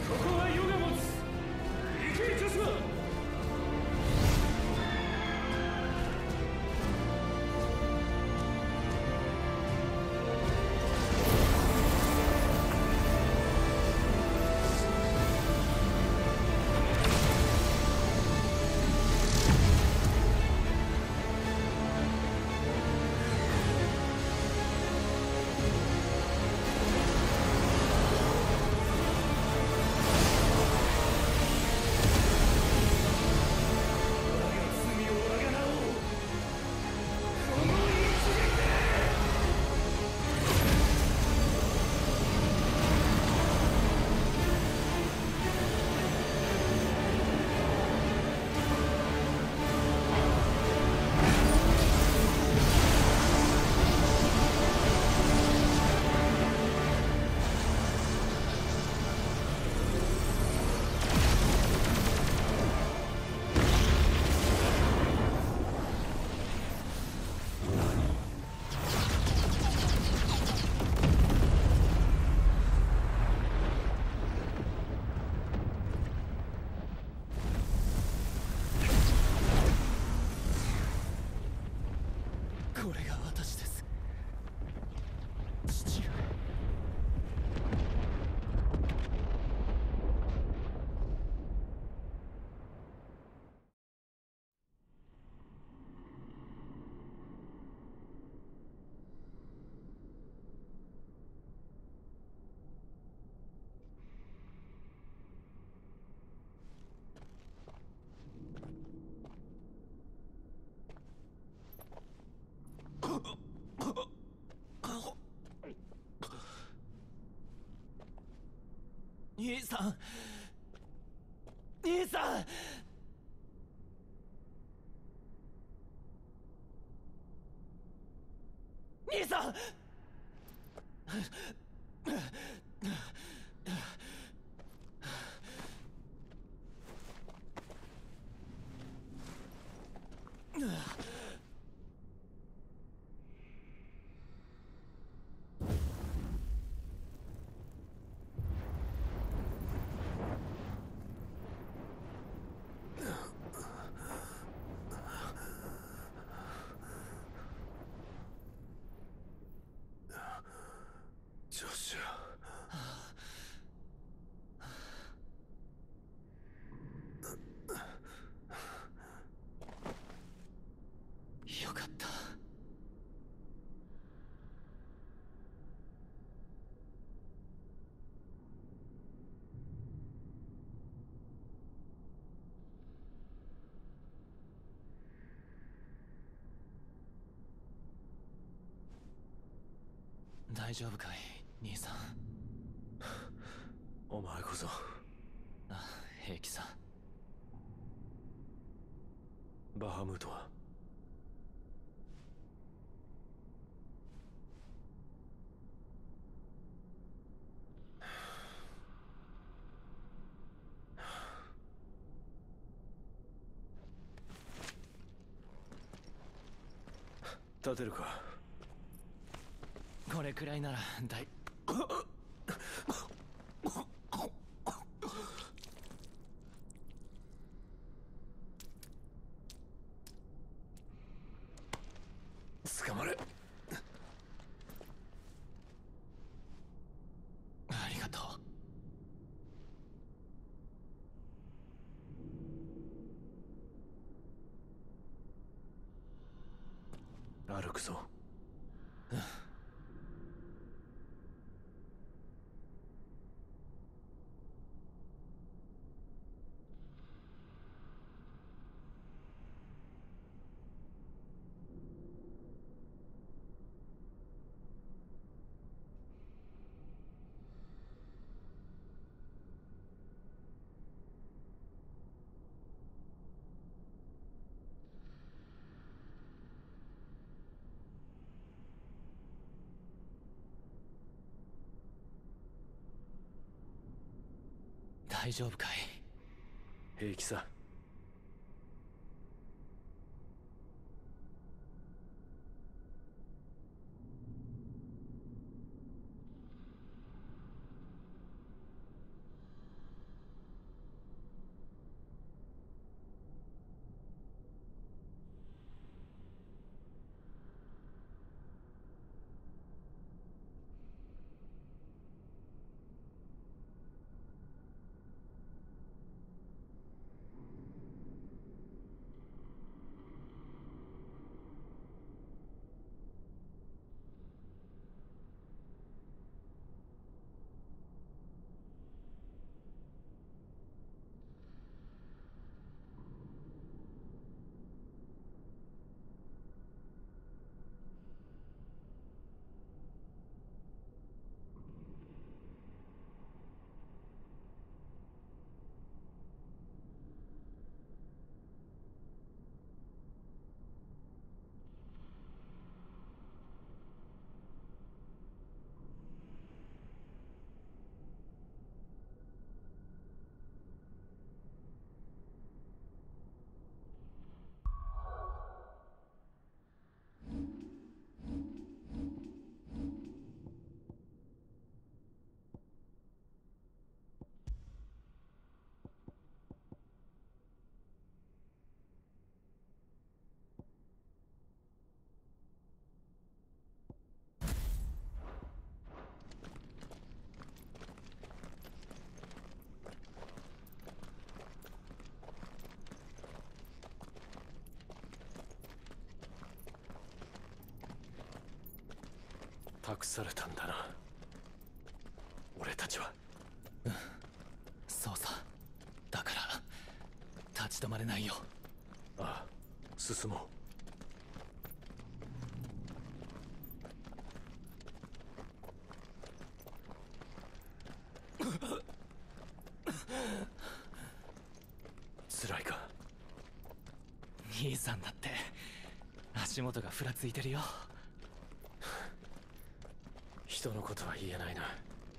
ここは余が持つ。行けジョシュア。これが私です、父上。兄さん、兄さん。兄さん。ジョシュア。よかった。大丈夫かい、兄さん。 お前こそ。 あ、平気さ。 バハムートは？立てるか？ これくらいなら大。 捕まれ。 ありがとう。歩くぞ。 大丈夫かい？ 平気さ。 託されたんだな、俺たちは。 そうさ。だから立ち止まれないよ。 ああ、進もう。辛いか？ 兄さんだって足元がふらついてるよ。 人のことは言えないな。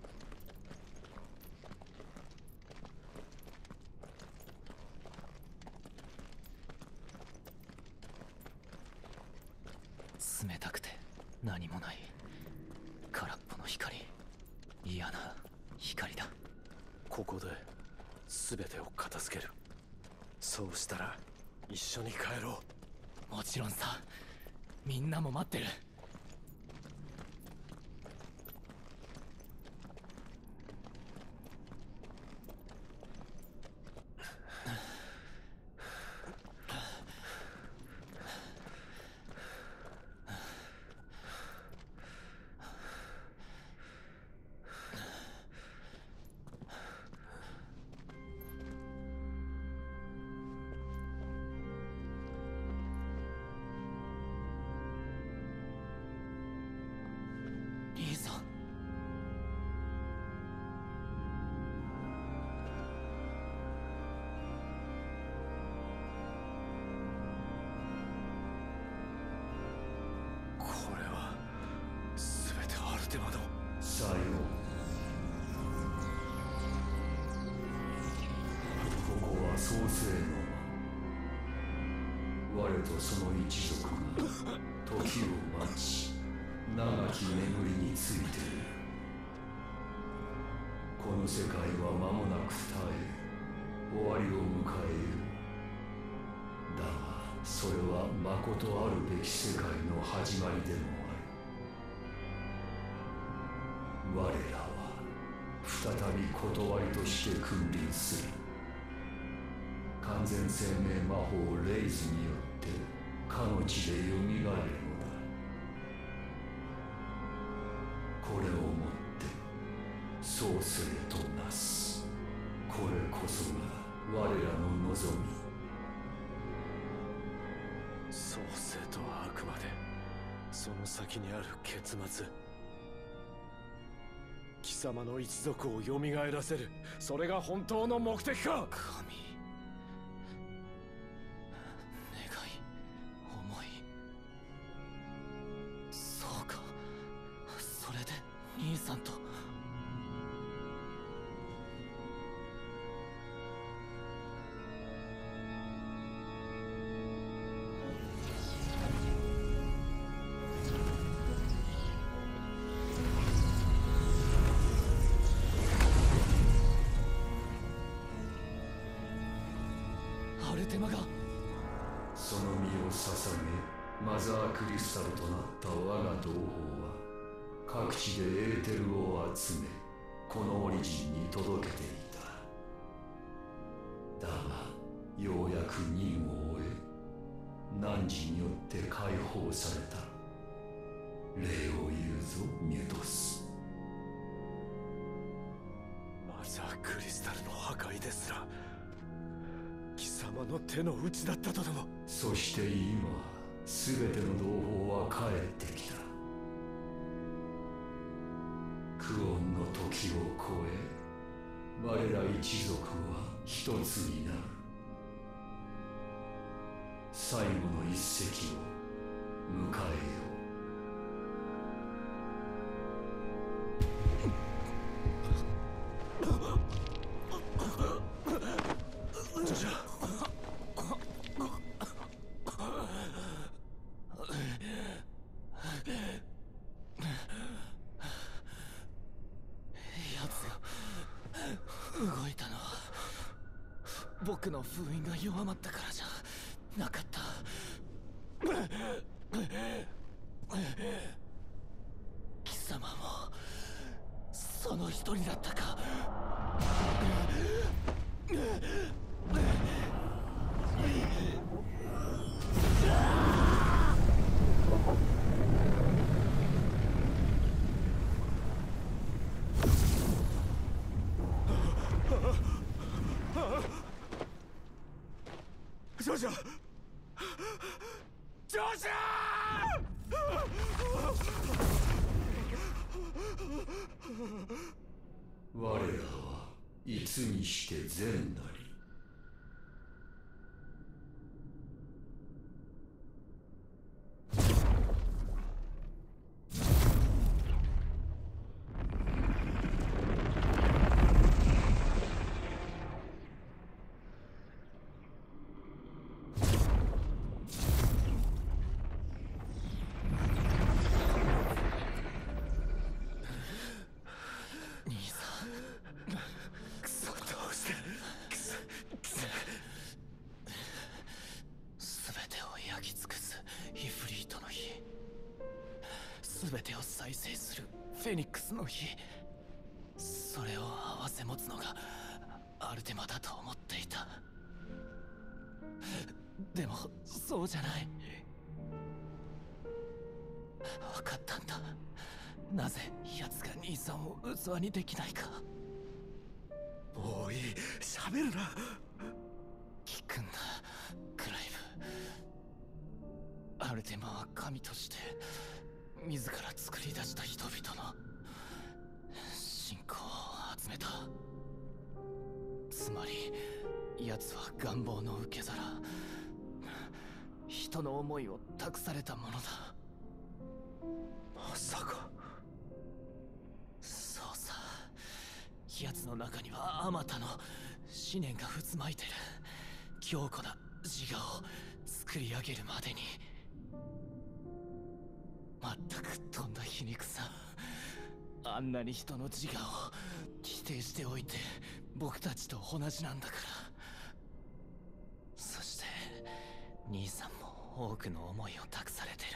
冷たくて何もない空っぽの光。嫌な光だ。 ここで全てを片付ける。そうしたら一緒に帰ろう。もちろんさ。みんなも待ってる。兄さん。 これは全てアルテマの。 さよう。ここは創世の我とその一族が時を待ち長き眠りについている。この世界は間もなく絶え終わりを迎える。だがそれは誠あるべき世界の始まりでもある。我らは再び断りとして君臨する。完全生命魔法レイズによってかの地でよみがえるのだ。これをもって創世となす。これこそが我らの望み。 創世とはあくまでその先にある結末。貴様の一族をよみがえらせる、それが本当の目的か？ 神。願い、思い。そうか。それで兄さんと。アルテマが。 その身を捧げマザークリスタルとなった我が同胞は各地でエーテルを集めこのオリジンに届けていた。だがようやく任を終え汝によって解放された。礼を言うぞミュトス。 マザークリスタルの破壊ですら貴様の手の内だったとでも。 そして今全ての同胞は帰ってきた。クオンの時を超え我ら一族は一つになる。最後の一石を迎えよう。 動いたのは僕の封印が弱まったからじゃなかった。貴様もその一人だったか。 ジョージャジョージ我らはいつにして善なり。 全てを再生するフェニックスの日、それを併せ持つのがアルテマだと思っていた。でもそうじゃない。分かったんだ。なぜ奴が兄さんを器にできないか。 もういい、喋るな。 聞くんだクライブ。アルテマは神として自ら作り出した人々の信仰を集めた。つまり奴は願望の受け皿、人の思いを託されたものだ。 まさか。 そうさ、奴の中にはあまたの思念が渦巻いてる。強固な自我を作り上げるまでに。まったくとんだ皮肉さ。あんなに人の自我を否定しておいて僕たちと同じなんだから。そして兄さんも多くの思いを託されてる。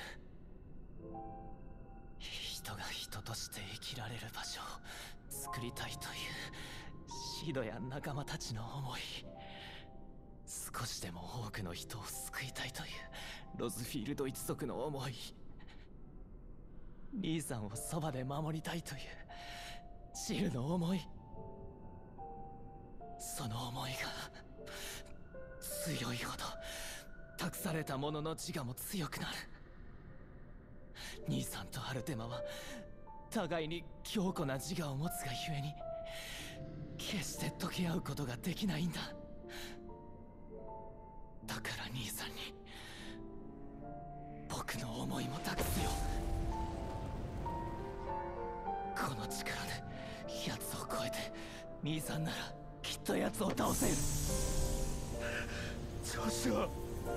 人が人として生きられる場所を作りたいというシドや仲間たちの思い、少しでも多くの人を救いたいというロズフィールド一族の思い、兄さんをそばで守りたいというチルの思い、その思いが強いほど託された者の自我も強くなる。兄さんとアルテマは互いに強固な自我を持つがゆえに決して溶け合うことができないんだ。だから兄さんに僕の思いも託すよ。この力で奴を超えて兄さんならきっと奴を倒せる。 ジョシュア、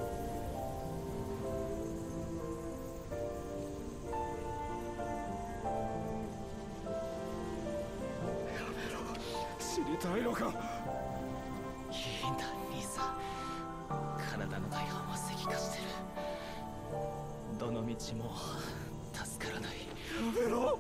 死にたいのか。 いいんだ兄さん、体の大半は石化してる。どの道も助からない。 やめろ。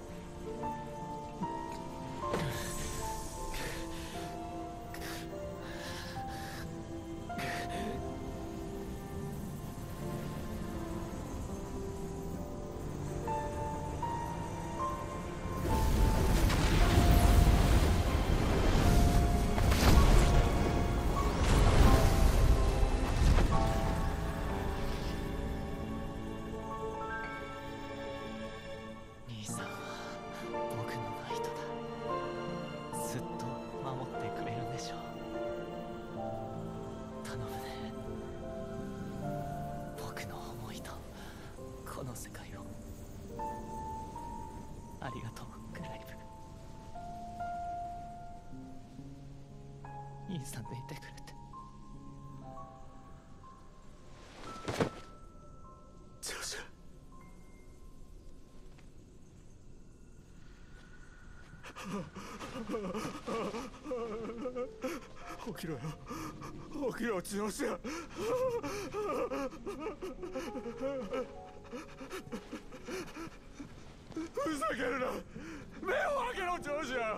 ありがとうクライブ。兄さんでいてくれて。 ジョシュ、起きろよ、起きろジョシュ。ふざけるな。目を開けろジョージア。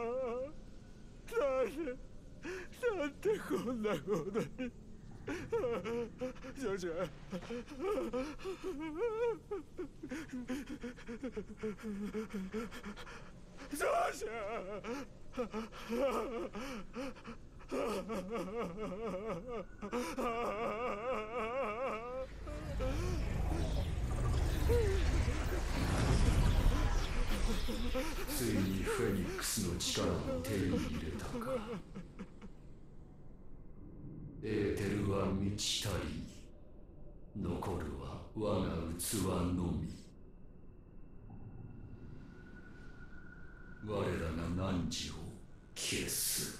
なんでこんなことに。 ジョジョ。ジョジついにフェニックスの力を手に入れたか。エーテルは満ち足り、残るは我が器のみ。我らが汝を消す。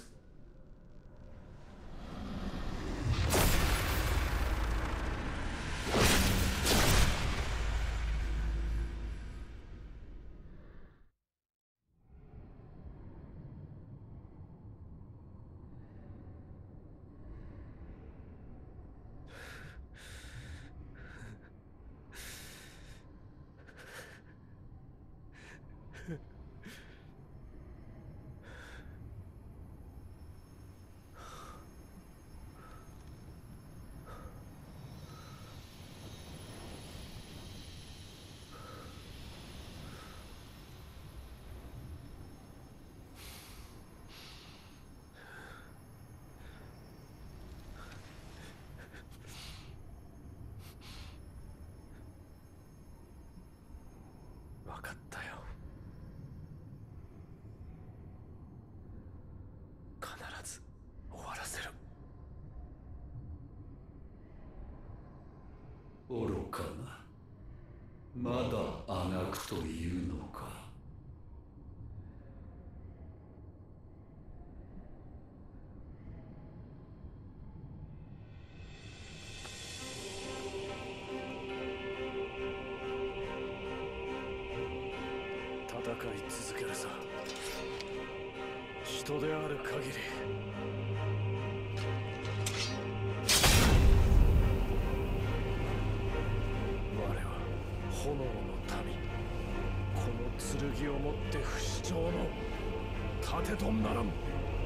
分かったよ。必ず終わらせる。 愚かな。まだあがくというのか。 戦い続けるさ。人である限り。我は炎の民。この剣をもって不死鳥の盾とならん。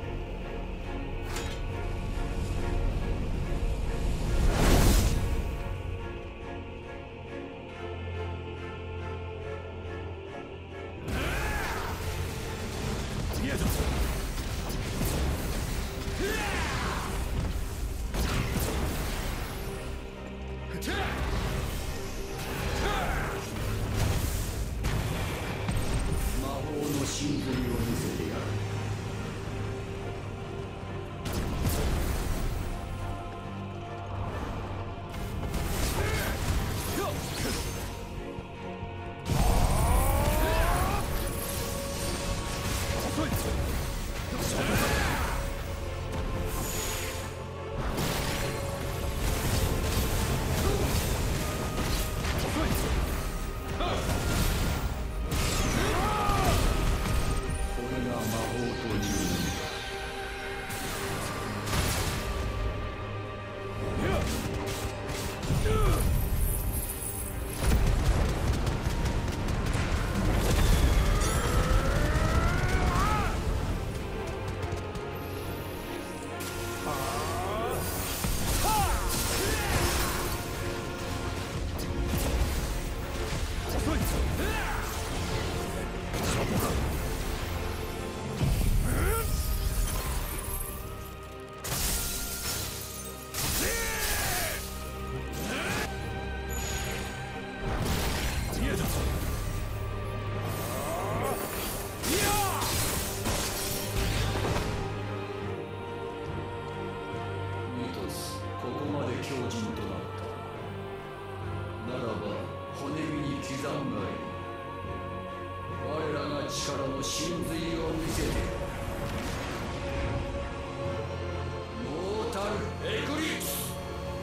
力の真髄を見せてモータルエクリプス。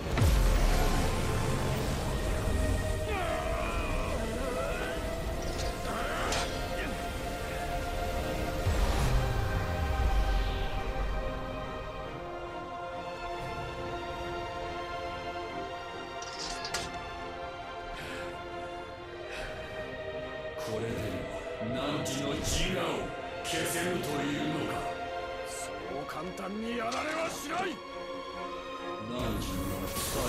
これで汝の自我を消せるというのか。 そう簡単にやられはしない。 汝には伝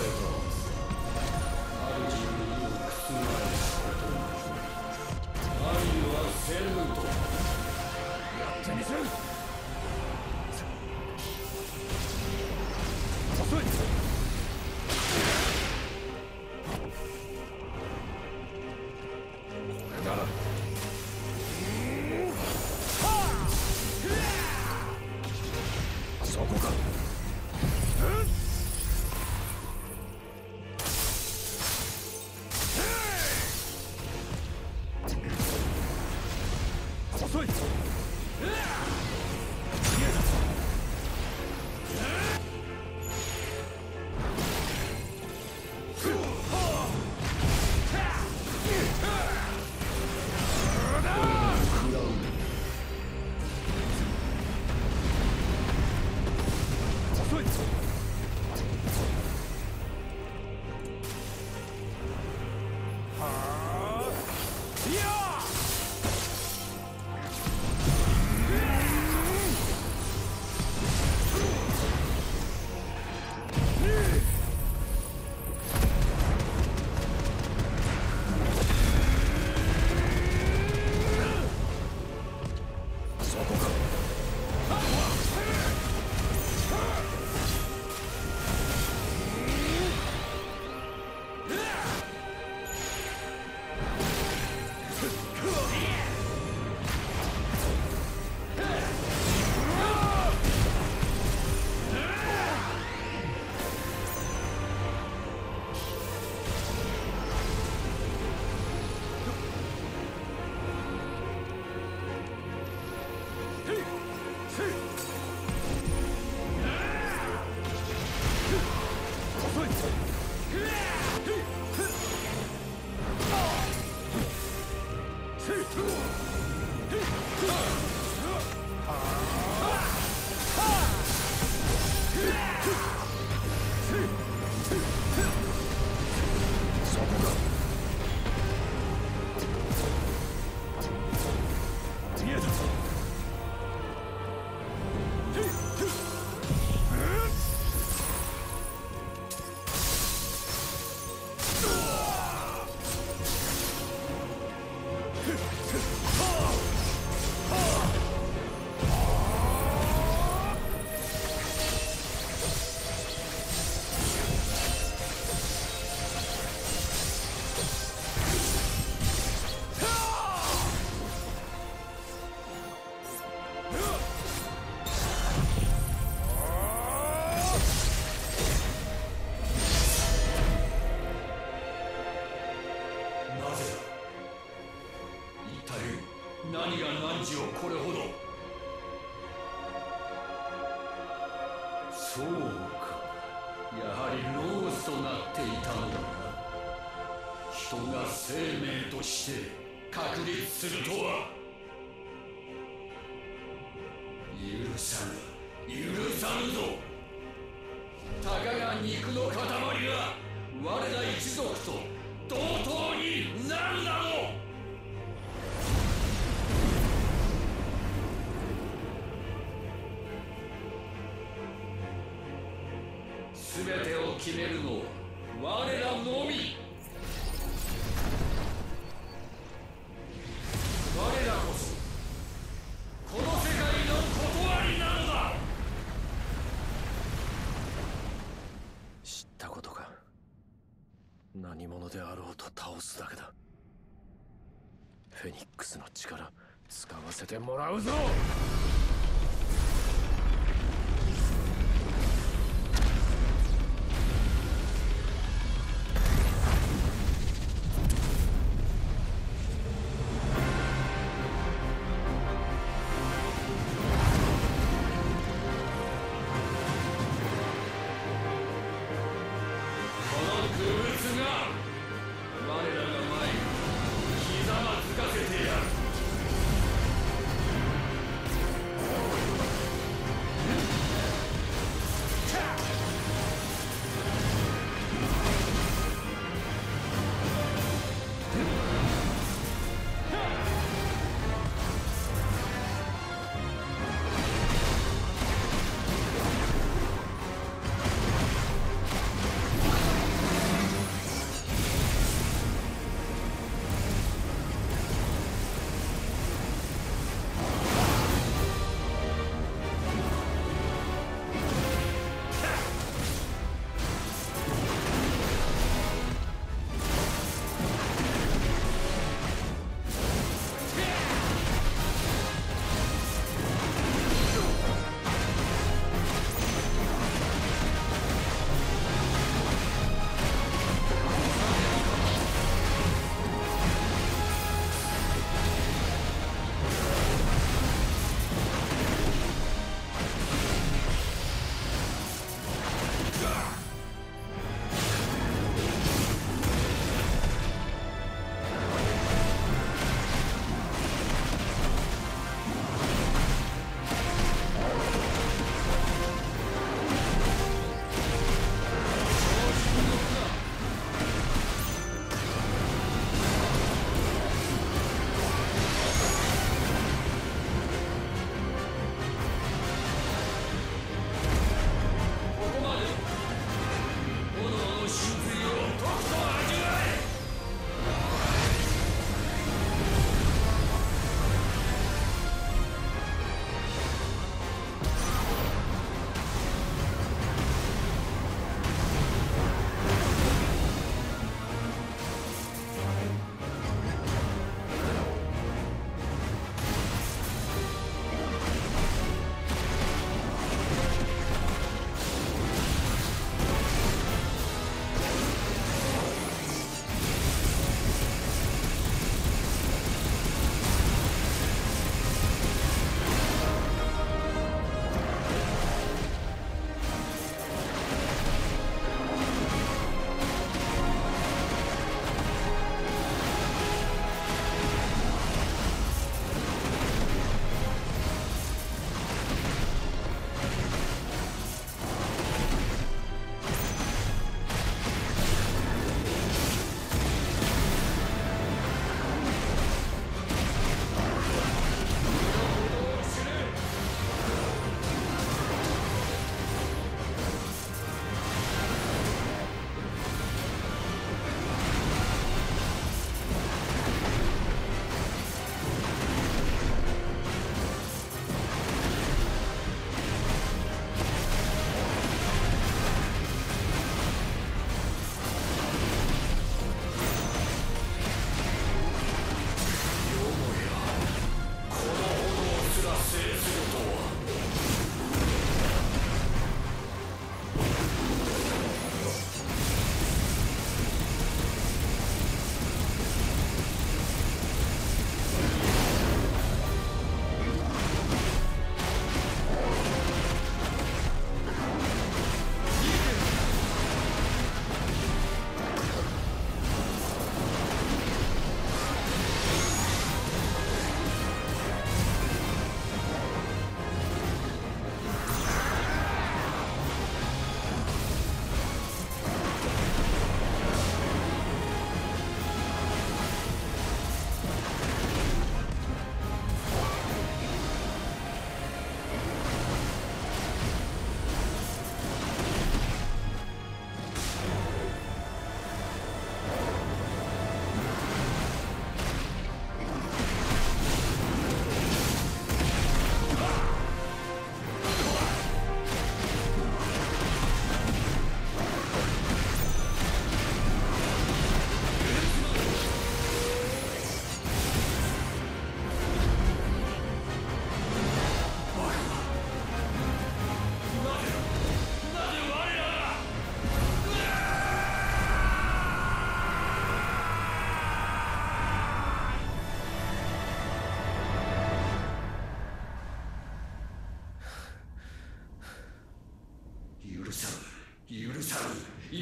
汝をこれほど。そうか、やはりロースとなっていたのだな。人が生命として確立するとは。許さぬ、許さぬぞ。たかが肉の塊が我ら一族と同等になるだろう。全てを決めるのは我らのみ。我らこそこの世界の断りなのだ。 知ったことか。何者であろうと倒すだけだ。フェニックスの力使わせてもらうぞ。 我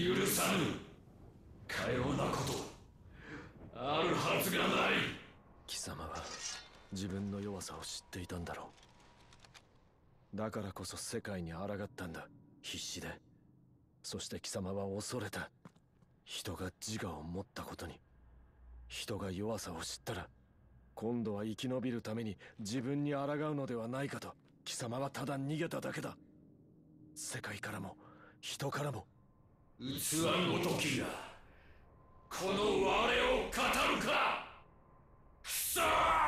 許さぬ。かようなことあるはずがない。 貴様は自分の弱さを知っていたんだろう。だからこそ世界に抗ったんだ、必死で。そして貴様は恐れた。人が自我を持ったことに。人が弱さを知ったら今度は生き延びるために自分に抗うのではないかと貴様はただ逃げただけだ。世界からも人からも。 器ごときがこの我を語るか。くそー！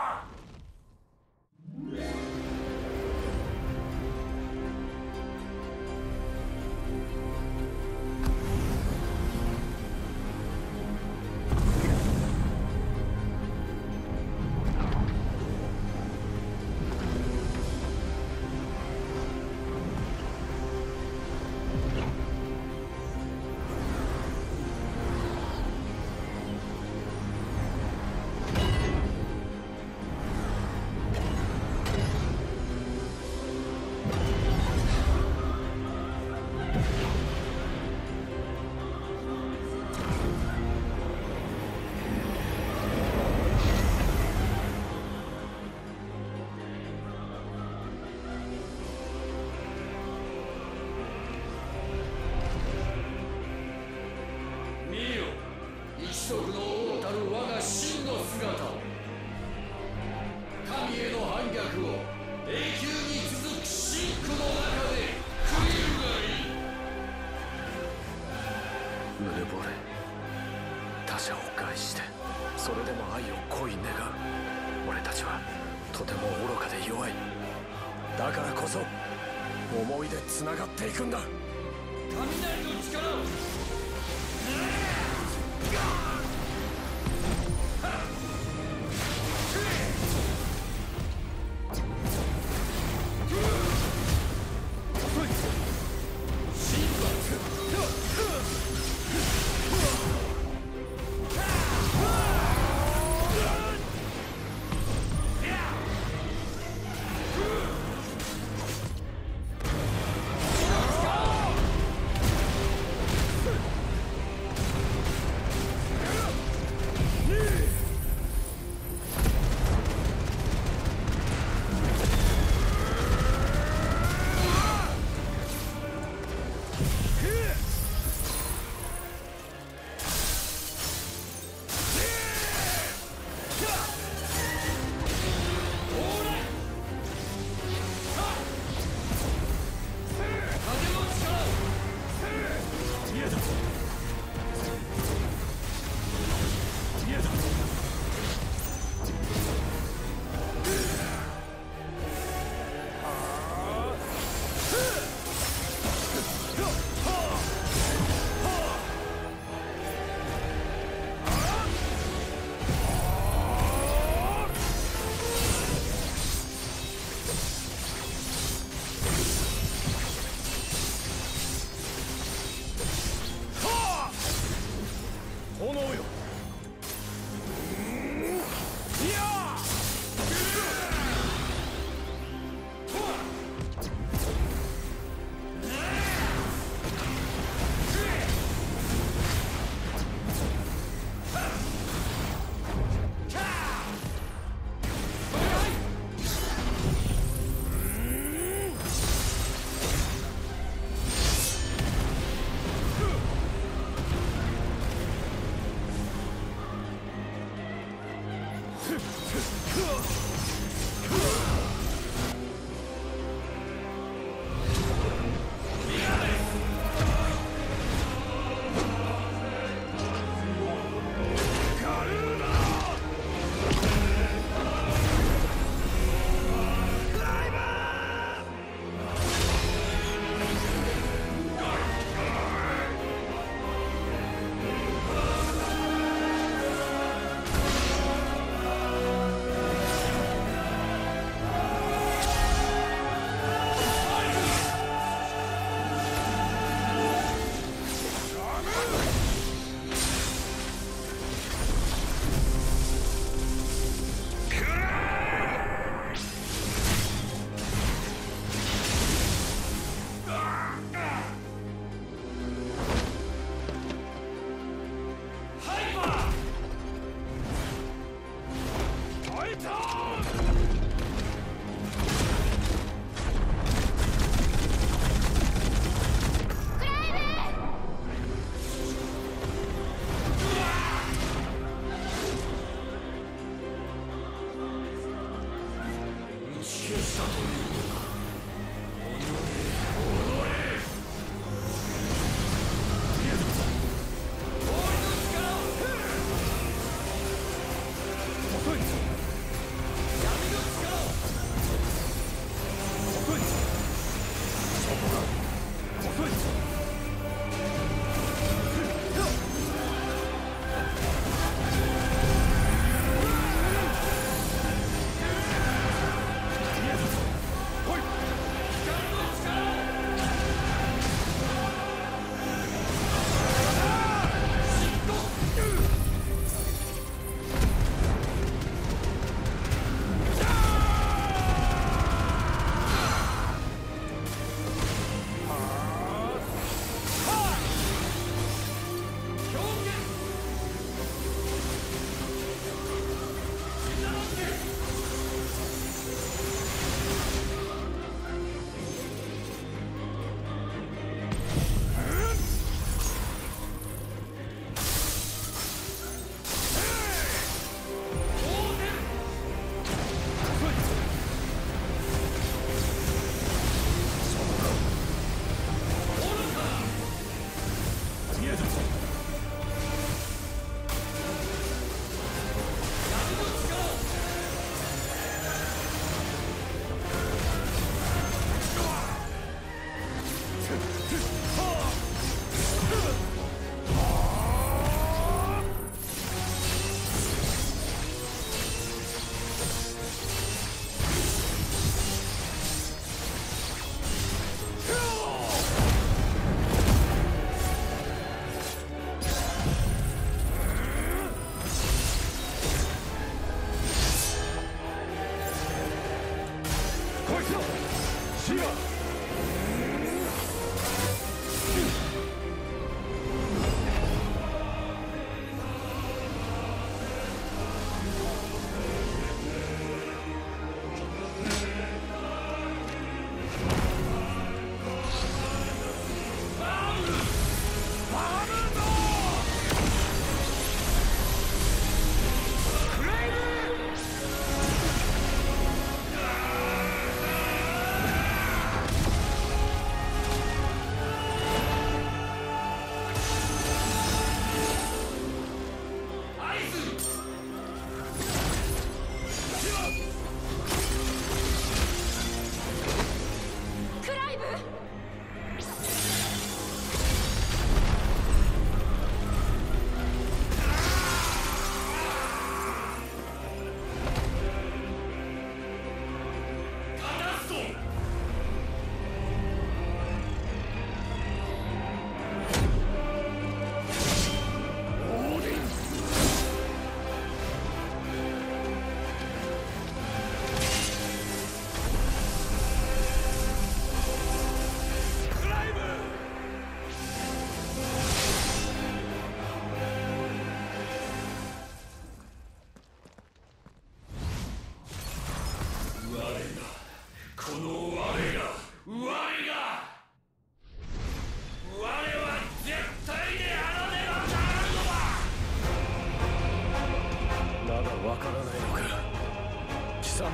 一族の王たる我が真の姿を。神への反逆を永久に続く真空の中で食いるがいい。 うぬぼれ、他者を害してそれでも愛を恋願う。俺たちはとても愚かで弱い。だからこそ思いでつながっていくんだ。 雷の力を。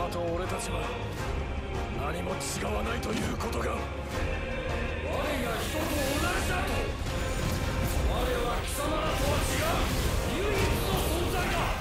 様と俺たちは何も違わないということが。我が人と同じだと。我は貴様らとは違う唯一の存在だ。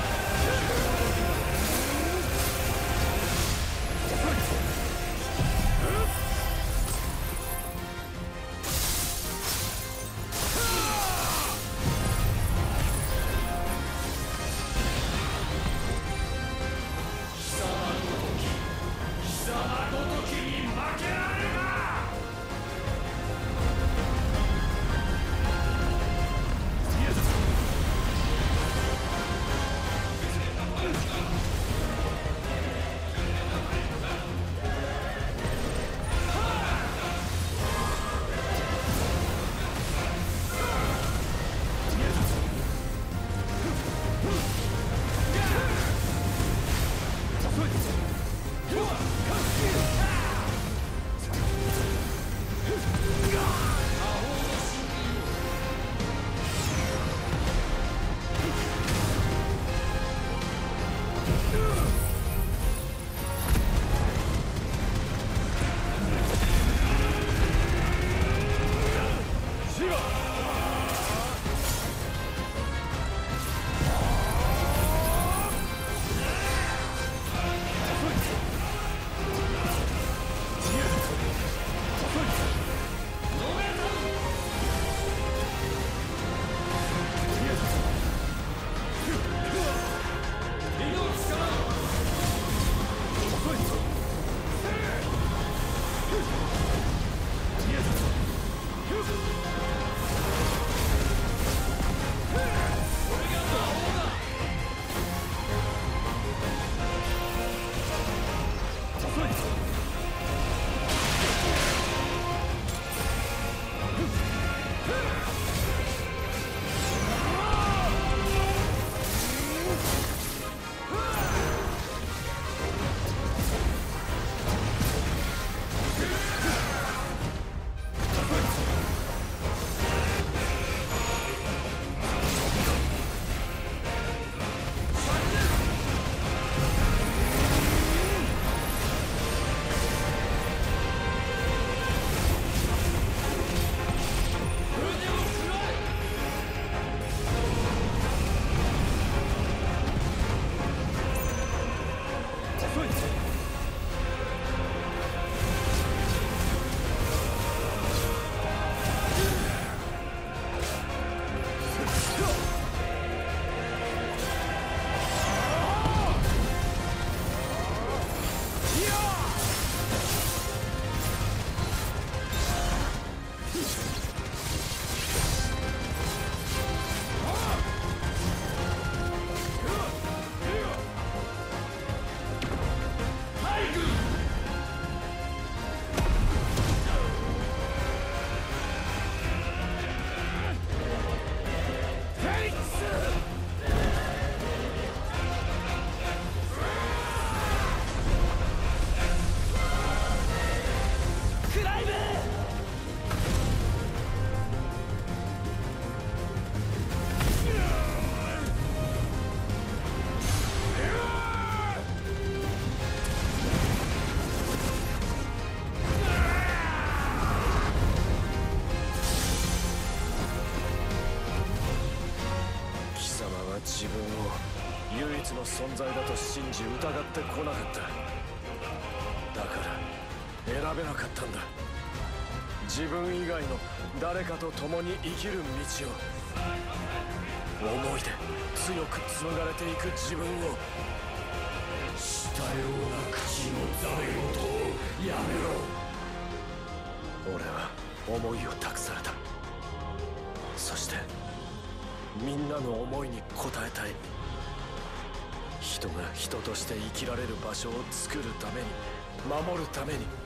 自分を唯一の存在だと信じ疑ってこなかった。だから選べなかったんだ。自分以外の誰かと共に生きる道を、思いで強く紡がれていく自分を。 したような口のざめ事をやめろ。 俺は思いを託された。そしてみんなの思いに応えたい。人が人として生きられる場所を作るために、守るために。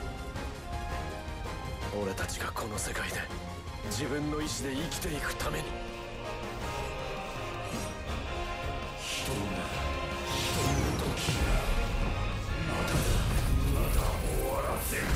俺たちがこの世界で自分の意志で生きていくために。 人が人の時がまだ終わらせる。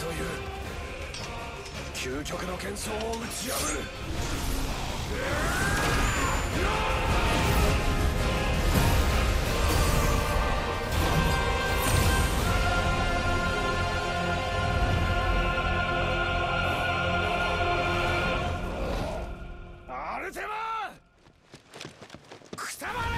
という究極の幻想を打ち破る。アルテマくたばれ。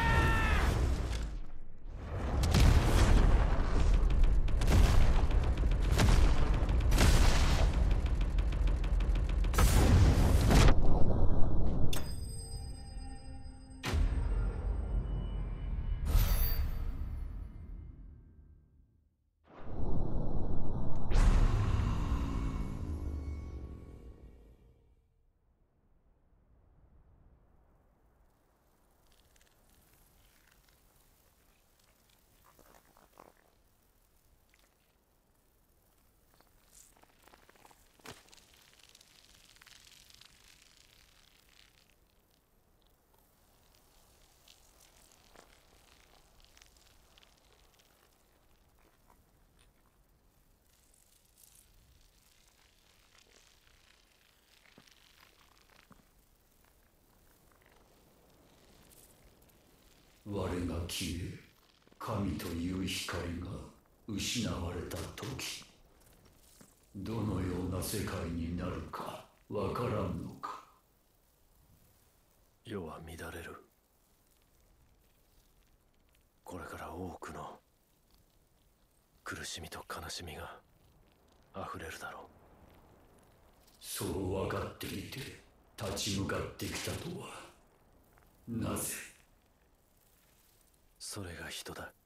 我が消え、神という光が失われた時、どのような世界になるかわからんのか。 世は乱れる。これから多くの苦しみと悲しみが溢れるだろう。 そう分かっていて立ち向かってきたとはなぜ。 それが人だ。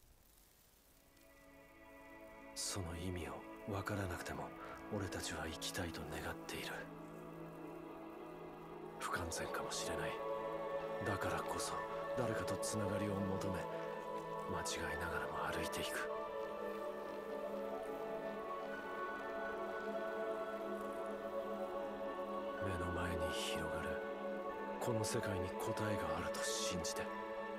その意味を分からなくても俺たちは生きたいと願っている。不完全かもしれない。だからこそ誰かとつながりを求め、間違いながらも歩いていく。目の前に広がるこの世界に答えがあると信じて、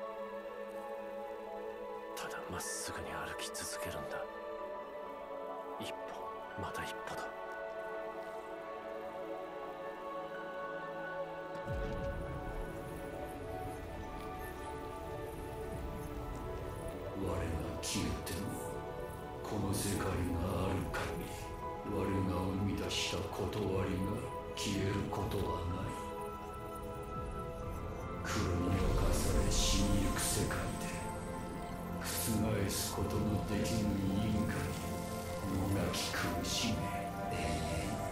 ただまっすぐに歩き続けるんだ。一歩また一歩と。 我が消えてもこの世界がある限り、我が生み出した断りが消えることはない。黒に侵され死にゆく世界で覆すことのできぬ因果にもがき苦しめ、永遠に。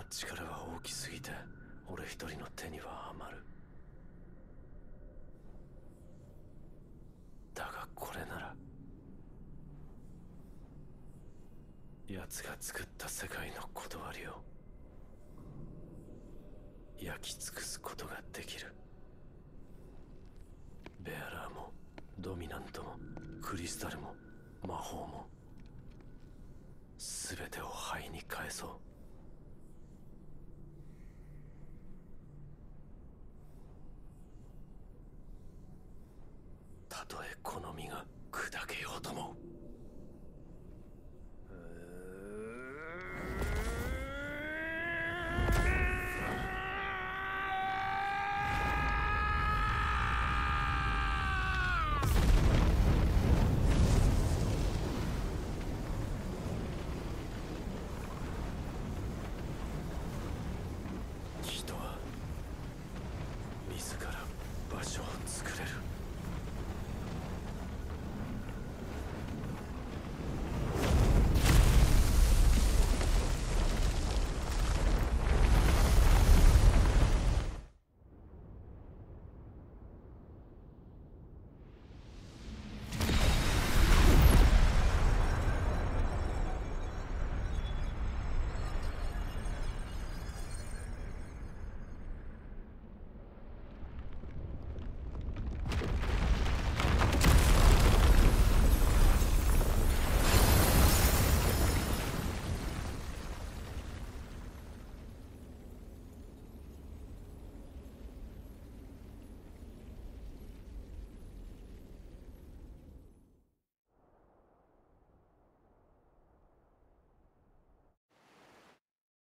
力は大きすぎて俺一人の手には余る。だがこれなら奴が作った世界の断りを焼き尽くすことができる。ベアラーもドミナントもクリスタルも魔法も全てを灰に返そう。たとえこの身が砕けようとも。